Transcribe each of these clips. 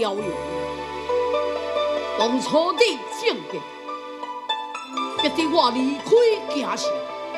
了用。当初你正的，逼得我离开家乡，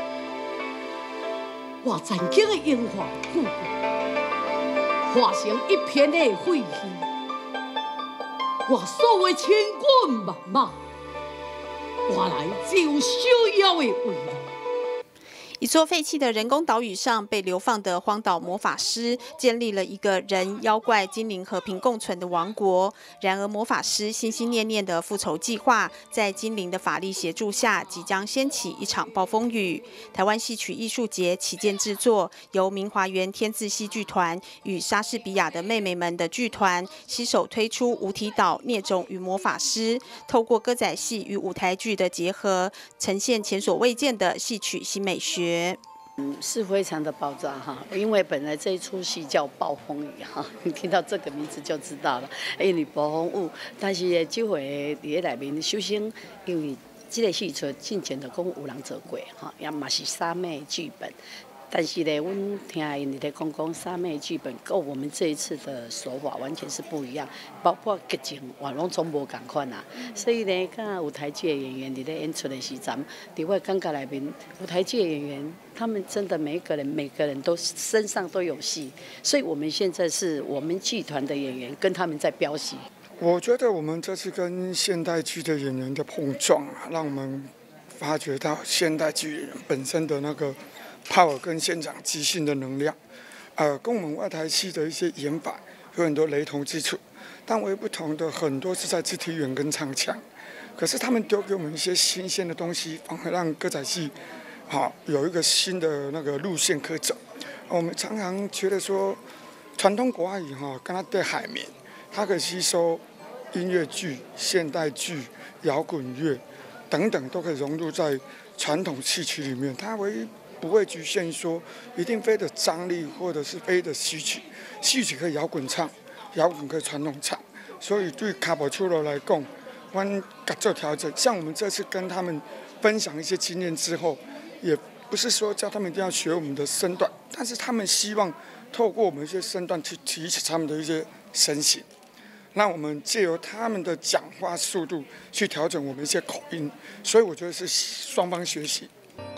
我曾经的荣华富贵，化成一片的废墟。我所谓千军万马，换来只有逍遥的未来。 一座废弃的人工岛屿上，被流放的荒岛魔法师建立了一个人、妖怪、精灵和平共存的王国。然而，魔法师心心念念的复仇计划，在精灵的法力协助下，即将掀起一场暴风雨。台湾戏曲艺术节旗舰制作，由明华园天字戏剧团与莎士比亚的妹妹们的剧团携手推出《无题岛孽种与魔法师》，透过歌仔戏与舞台剧的结合，呈现前所未见的戏曲新美学。 是非常的爆炸哈，因为本来这一出戏叫暴风雨哈，你听到这个名字就知道了，因为暴风雨，但是这回伫内面首先因为这个戏出进前就讲有人做过哈，也嘛是三妹剧本。但是呢，阮听因在讲三妹剧本，跟我们这一次的手法完全是不一样，包括剧情也拢总无共款啊。所以呢，甲舞台剧的演员伫咧演出的时阵，伫我感觉内面，舞台剧的演员他们真的每个人都身上都有戏，所以我们现在是我们剧团的演员跟他们在飙戏。 我觉得我们这次跟现代剧的演员的碰撞啊，让我们发掘到现代剧演员本身的那个power跟现场即兴的能量，跟我们外台戏的一些演法有很多雷同之处，但唯一不同的很多是在肢体语言跟唱腔。可是他们丢给我们一些新鲜的东西，反而让歌仔戏有一个新的那个路线可走。我们常常觉得说，传统国语跟它对海绵，它可以吸收音乐剧、现代剧、摇滚乐等等，都可以融入在传统戏曲里面。它唯一不会局限说一定非得张力或者是非得戏曲，戏曲可以摇滚唱，摇滚可以传统唱，所以对卡宝出罗来讲，我们做调整。像我们这次跟他们分享一些经验之后，也不是说叫他们一定要学我们的身段，但是他们希望透过我们一些身段去提起他们的一些身形，让我们借由他们的讲话速度去调整我们一些口音，所以我觉得是双方学习。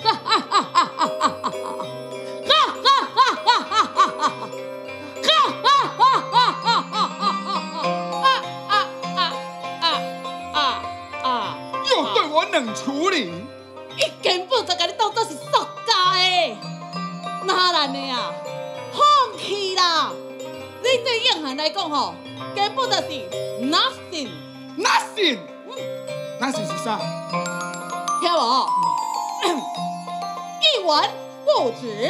又对我冷处理， 伊根本就把你当作是塑胶的，哪然的啊？放弃啦！你对硬汉来讲吼，根本就是 nothing。 nothing 是啥？ 听无？一文不值。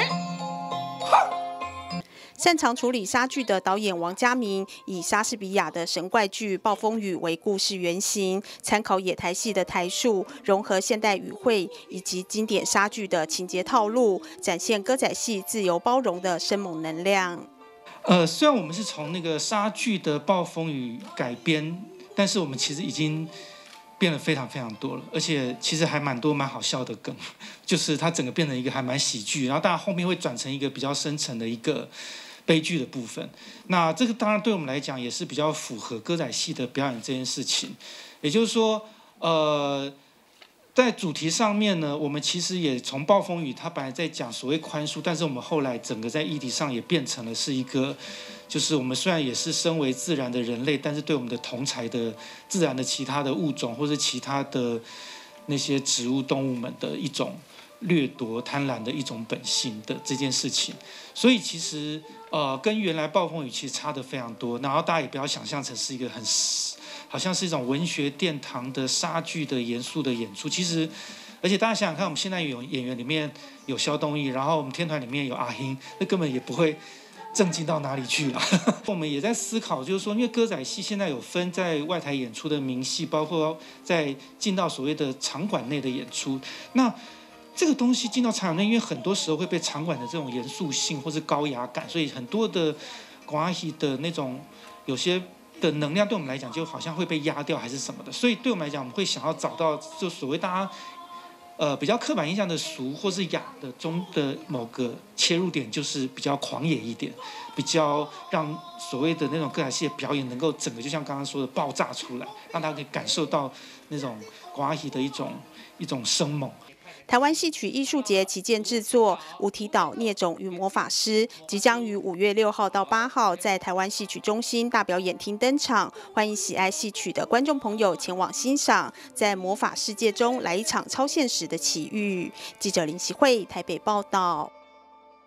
擅长处理莎剧的导演王家明，以莎士比亚的神怪剧《暴风雨》为故事原型，参考野台戏的台数，融合现代语汇以及经典莎剧的情节套路，展现歌仔戏自由包容的生猛能量。 虽然我们是从那个莎剧的《暴风雨》改编，但是我们其实已经变得非常非常多了，而且其实还蛮多蛮好笑的梗，就是它整个变成一个还蛮喜剧，然后当然后面会转成一个比较深层的一个悲剧的部分。那这个当然对我们来讲也是比较符合歌仔戏的表演这件事情。也就是说，在主题上面呢，我们其实也从暴风雨，它本来在讲所谓宽恕，但是我们后来整个在议题上也变成了是一个，就是我们虽然也是身为自然的人类，但是对我们的同侪的自然的其他的物种或是其他的那些植物动物们的一种掠夺贪婪的一种本性的这件事情。所以其实跟原来暴风雨其实差得非常多，然后大家也不要想象成是一个好像是一种文学殿堂的莎剧的严肃的演出。其实而且大家想想看，我们现在有演员里面有萧东义，然后我们天团里面有阿英，那根本也不会正经到哪里去啊。我们也在思考，就是说因为歌仔戏现在有分在外台演出的明戏，包括在进到所谓的场馆内的演出，那这个东西进到场馆内，因为很多时候会被场馆的这种严肃性或是高雅感，所以很多的歌仔戏的那种有些的能量对我们来讲就好像会被压掉还是什么的。所以对我们来讲，我们会想要找到就所谓大家比较刻板印象的俗或是雅的中的某个切入点，就是比较狂野一点，比较让所谓的那种歌仔戏的表演能够整个就像刚刚说的爆炸出来，让大家可以感受到那种歌仔戏的一种生猛。 台湾戏曲艺术节旗舰制作《五体岛孽种与魔法师》即将于5月6号到8号在台湾戏曲中心大表演厅登场，欢迎喜爱戏曲的观众朋友前往欣赏，在魔法世界中来一场超现实的奇遇。记者林习慧台北报道。